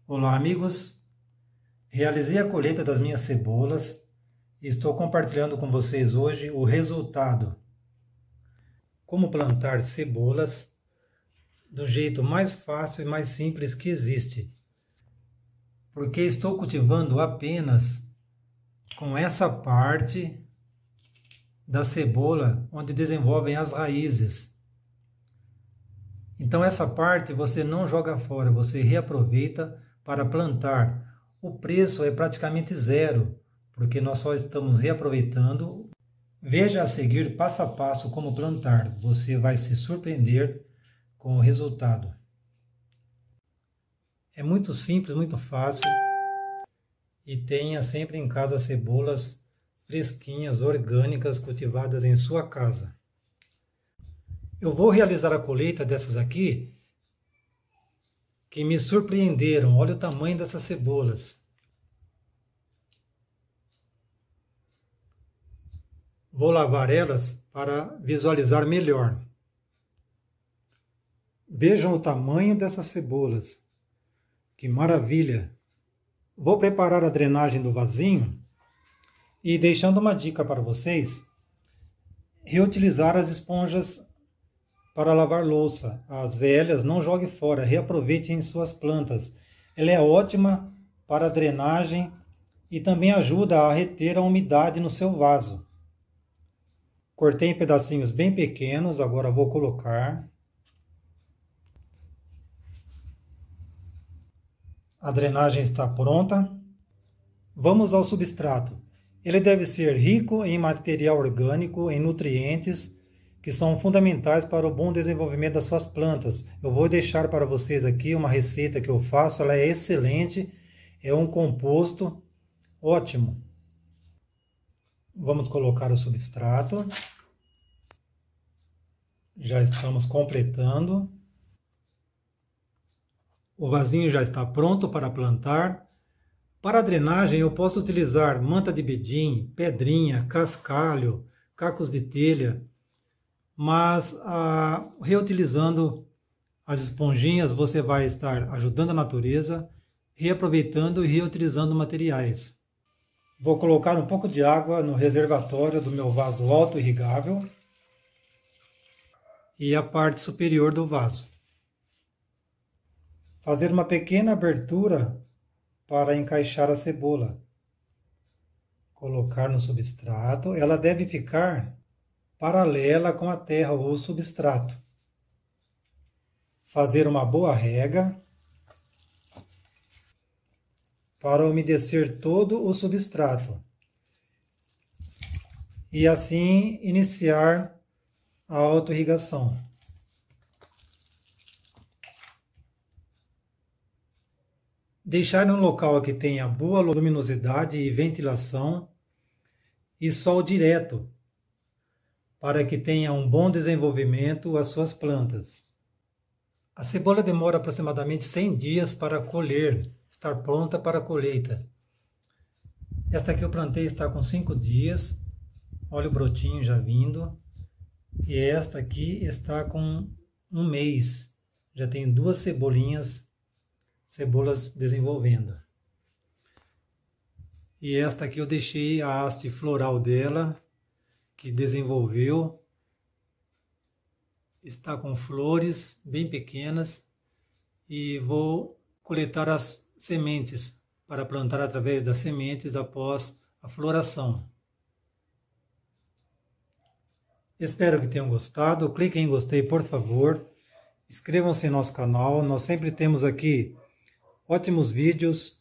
Olá amigos, realizei a colheita das minhas cebolas e estou compartilhando com vocês hoje o resultado. Como plantar cebolas do jeito mais fácil e mais simples que existe. Porque estou cultivando apenas com essa parte da cebola onde desenvolvem as raízes. Então essa parte você não joga fora, você reaproveita para plantar. O preço é praticamente zero, porque nós só estamos reaproveitando. Veja a seguir passo a passo como plantar. Você vai se surpreender com o resultado. É muito simples, muito fácil. E tenha sempre em casa cebolas fresquinhas, orgânicas, cultivadas em sua casa. Eu vou realizar a colheita dessas aqui, que me surpreenderam. Olha o tamanho dessas cebolas. Vou lavar elas para visualizar melhor. Vejam o tamanho dessas cebolas. Que maravilha! Vou preparar a drenagem do vasinho e deixando uma dica para vocês, reutilizar as esponjas para lavar louça. As velhas, não jogue fora, reaproveite em suas plantas. Ela é ótima para a drenagem e também ajuda a reter a umidade no seu vaso. Cortei em pedacinhos bem pequenos, agora vou colocar. A drenagem está pronta. Vamos ao substrato. Ele deve ser rico em material orgânico, em nutrientes, que são fundamentais para o bom desenvolvimento das suas plantas. Eu vou deixar para vocês aqui uma receita que eu faço, ela é excelente, é um composto ótimo. Vamos colocar o substrato. Já estamos completando. O vasinho já está pronto para plantar. Para a drenagem eu posso utilizar manta de bedim, pedrinha, cascalho, cacos de telha, mas reutilizando as esponjinhas você vai estar ajudando a natureza, reaproveitando e reutilizando materiais. Vou colocar um pouco de água no reservatório do meu vaso auto-irrigável e a parte superior do vaso. Fazer uma pequena abertura para encaixar a cebola. Colocar no substrato, ela deve ficar paralela com a terra ou substrato. Fazer uma boa rega para umedecer todo o substrato. E assim iniciar a auto-irrigação. Deixar em um local que tenha boa luminosidade e ventilação e sol direto, para que tenha um bom desenvolvimento as suas plantas. A cebola demora aproximadamente 100 dias para colher, estar pronta para a colheita. Esta aqui eu plantei está com 5 dias, olha o brotinho já vindo. E esta aqui está com 1 mês, já tem 2 cebolas desenvolvendo. E esta aqui eu deixei a haste floral dela, que desenvolveu, está com flores bem pequenas e vou coletar as sementes para plantar através das sementes após a floração. Espero que tenham gostado, cliquem em gostei por favor, inscrevam-se em nosso canal, nós sempre temos aqui ótimos vídeos